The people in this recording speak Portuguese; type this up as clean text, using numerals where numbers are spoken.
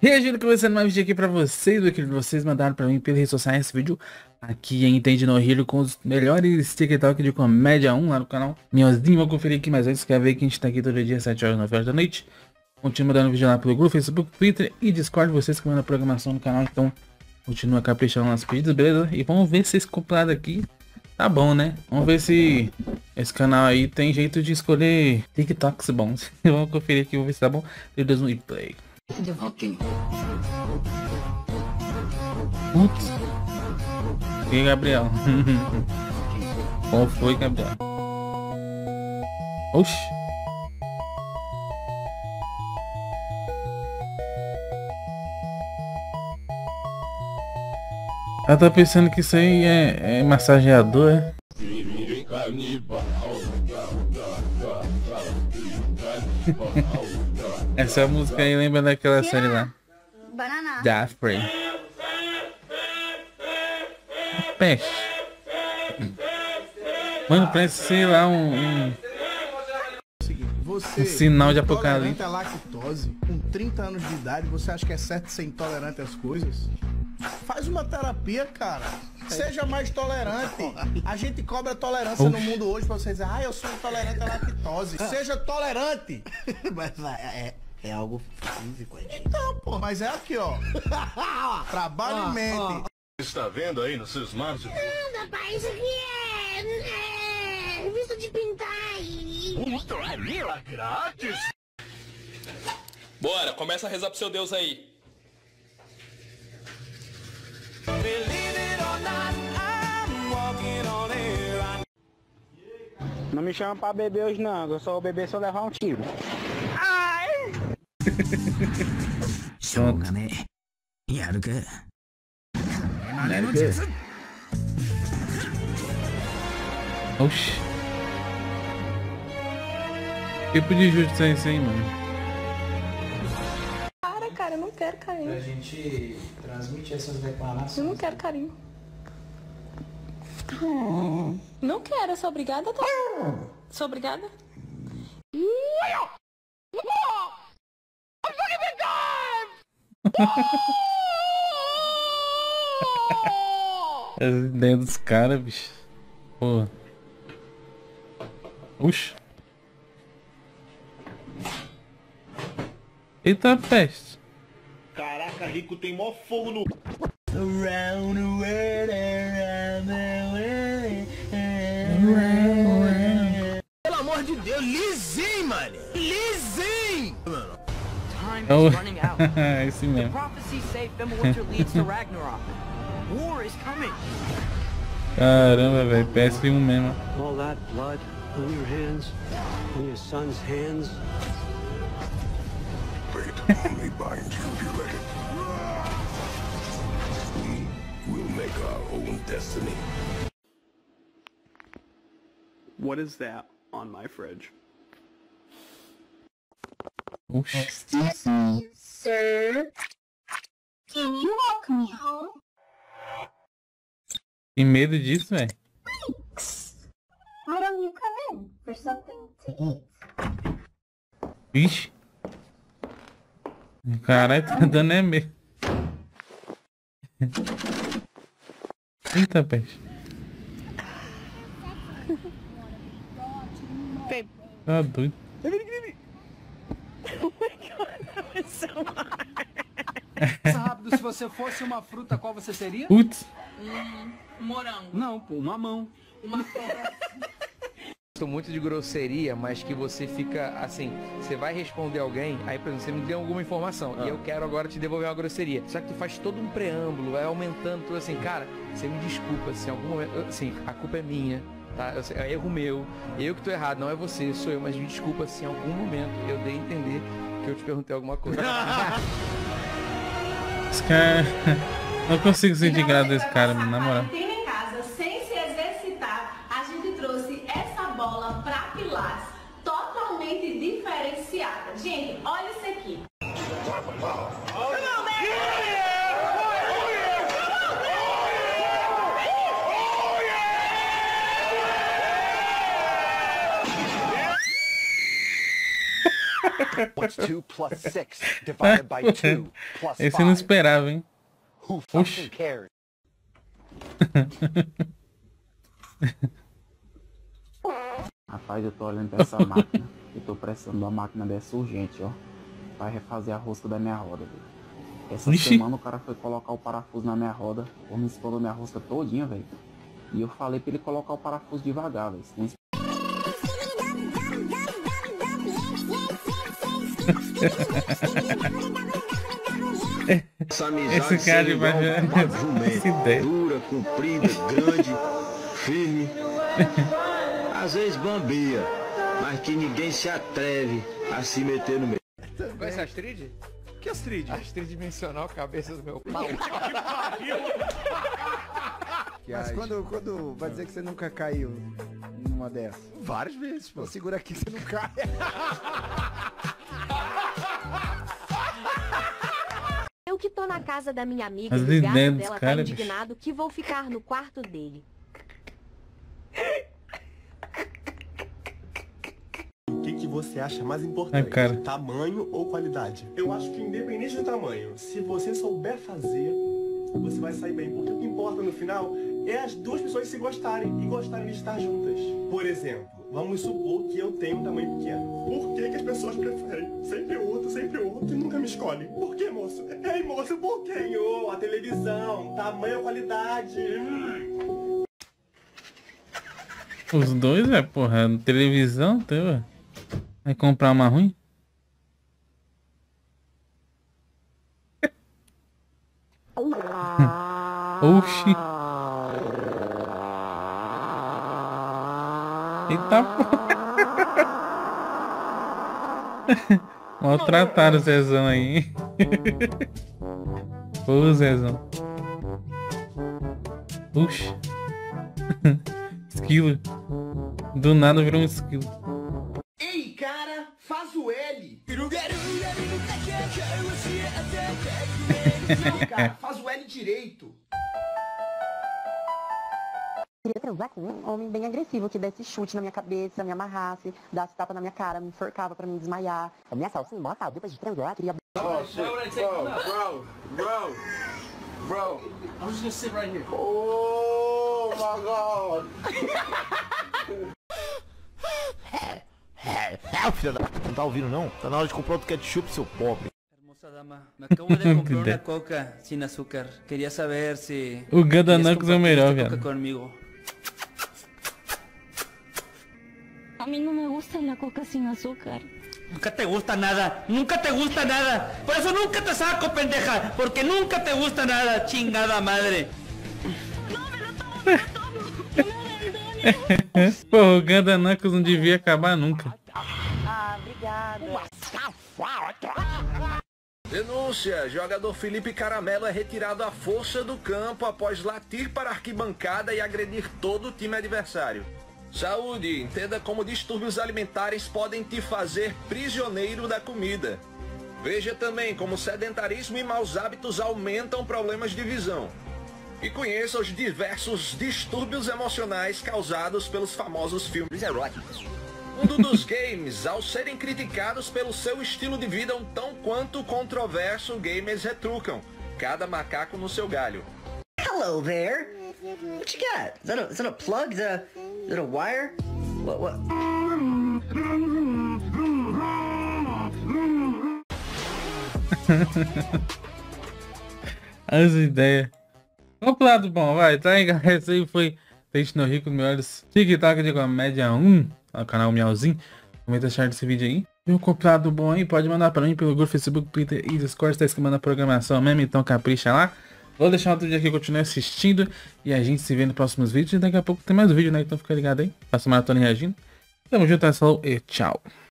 Reagindo, começando mais um vídeo aqui pra vocês, o que vocês mandaram pra mim pelas redes sociais. Esse vídeo aqui em Entende no Hero com os melhores TikTok de comédia 1 lá no canal. Minhazinho, vou conferir aqui, mas antes quer ver que a gente tá aqui todo dia, 7 horas, 9 horas da noite. Continua mandando vídeo lá pelo grupo, Facebook, Twitter e Discord, vocês que mandam a programação no canal, então continua caprichando nas pedidos, beleza? E vamos ver se esse compilado aqui tá bom, né? Vamos ver se esse canal aí tem jeito de escolher TikToks bons. Vamos conferir aqui, vamos ver se tá bom. 3, 2, 1 e play. Putz. E aí, Gabriel? Qual foi, Gabriel? Oxi. Ela tá pensando que isso aí é massageador, é? Essa música aí lembra daquela série lá. Banana. Daphne. Peste. Mano, parece, sei lá, um sinal de apocalipse. Intolerante à lactose, com 30 anos de idade, você acha que é certo ser intolerante às coisas? Faz uma terapia, cara. Seja mais tolerante. A gente cobra tolerância no mundo hoje pra você dizer, eu sou intolerante à lactose. Seja tolerante. Mas é algo físico, gente. Então, pô, mas é aqui, ó. Trabalho e mente. Está vendo aí no seu smartphone? Não, rapaz, isso aqui é revista de pintar e... Ultra grátis? Bora, começa a rezar pro seu Deus aí. Não me chama pra beber hoje não, eu só vou beber se eu levar um tiro. Oxi. Que tipo de justiça é isso aí, mano? Cara, eu não quero carinho. A gente transmite essas declarações. Eu não quero carinho. Não quero, eu sou obrigada, tá? Sou obrigada? As ideias dos caras, bicho. Porra. Oxi. Eita peste. Caraca, Rico tem mó fogo no... Pelo amor de Deus, lisinho, mano. Lisinho. Oh. Esse mesmo. Caramba, velho. PS1 mesmo. All that blood on your hands, on your son's hands. Fate only binds you if you let it. We will make our own destiny. What is that on my fridge? Oxi. Excuse me, sir. Can you walk me home? Que medo disso, velho. Why don't you come in for something to eat? Ixi. Caralho, tá dando é medo. Eita peste. Tá doido. Rápido, se você fosse uma fruta, qual você seria? Putz. Morango. Não, pô, uma mão. Gosto muito de grosseria, mas que você fica assim, você vai responder alguém, aí por exemplo, você me deu alguma informação e eu quero agora te devolver uma grosseria. Só que tu faz todo um preâmbulo, vai aumentando tudo assim, cara, você me desculpa, se em algum momento, assim, a culpa é minha, tá? É erro meu, eu que tô errado, não é você, sou eu, mas me desculpa se em algum momento eu dei a entender que eu te perguntei alguma coisa. Esse cara... Não consigo sentir graça desse cara, na moral. Em casa, sem se exercitar, a gente trouxe essa bola pra Pilates totalmente diferenciada. Gente, olha isso aqui. What's 2 plus 6 divided by 2 plus 5? Esse eu não esperava, hein? Who fucking cares? Rapaz, eu tô olhando pra essa máquina. Eu tô precisando de uma máquina dessa urgente, ó. Pra refazer a rosca da minha roda, velho. Essa semana o cara foi colocar o parafuso na minha roda. Ou me explodiu minha rosca todinha, velho. E eu falei pra ele colocar o parafuso devagar, velho. Essa amizade Esse cara de baixo é dura, comprida, grande, firme. Às vezes bambia, mas que ninguém se atreve a se meter no meio. Conhece a Astrid? Que Astrid? Astrid dimensional, cabeça do meu pau. Mas quando vai dizer que você nunca caiu numa dessas? Várias vezes, pô. Então segura aqui que você não cai. Eu que tô na casa da minha amiga As e o gato ideias dos dela tá caras, indignado que vou ficar no quarto dele. O que você acha mais importante? cara. Tamanho ou qualidade? Eu acho que independente do tamanho, se você souber fazer, você vai sair bem. Porque o que importa no final é as duas pessoas se gostarem e gostarem de estar juntas. Por exemplo, vamos supor que eu tenho um tamanho pequeno. Por que as pessoas preferem sempre outro e nunca me escolhem? Por que, moço? Ei, moço, por quê? A televisão, tamanho ou qualidade? Os dois, porra. Televisão, teu. Vai comprar uma ruim? Oxi. Eita porra. Maltrataram o Zezão aí, hein? Ô, Zezão. Oxi. Esquilo. Do nada virou um esquilo. Ei, cara, faz o L. Não, cara, faz o L direito. Queria transar com um homem bem agressivo, que desse chute na minha cabeça, me amarrasse, desse tapa na minha cara, me enforcava pra me desmaiar. A minha salsa, nossa, depois de transar, queria... Bro, I'm just gonna sit right here. Oh my god. Filha da... Não tá ouvindo não? Tá na hora de comprar outro ketchup, seu pobre. Hermosa dama, me acabo de comprar una coca sin azúcar. Quería saber si... O Gadanacos é o melhor, velho. Conmigo. A mí no me gusta la coca sin azúcar. Nunca te gusta nada, nunca te gusta nada. Por eso nunca te saco, pendeja. Porque nunca te gusta nada, chingada madre. Pô, o Gadanacos não devia acabar nunca. Ah, obrigada. Denúncia, jogador Felipe Caramelo é retirado à força do campo após latir para a arquibancada e agredir todo o time adversário. Saúde, entenda como distúrbios alimentares podem te fazer prisioneiro da comida. Veja também como sedentarismo e maus hábitos aumentam problemas de visão. E conheça os diversos distúrbios emocionais causados pelos famosos filmes eróticos. Mundo dos games, ao serem criticados pelo seu estilo de vida um tão quanto controverso, gamers retrucam. Cada macaco no seu galho. Hello there. What you got? Is that a plug? Is that a wire? What? As ideias. Vamos pro lado bom, vai. Tá aí, galera. Esse aí foi Tente no Rico, melhores TikTok de comédia 1. No canal Miauzinho. Comenta achar desse vídeo aí. E o copiado bom aí, pode mandar pra mim pelo grupo, Facebook, Twitter e Discord. Tá esquemando a programação mesmo, então capricha lá. Vou deixar outro dia aqui, continue assistindo. E a gente se vê nos próximos vídeos. E daqui a pouco tem mais vídeo, né? Então fica ligado aí. Faça maratona reagindo. Tamo junto, falou e tchau.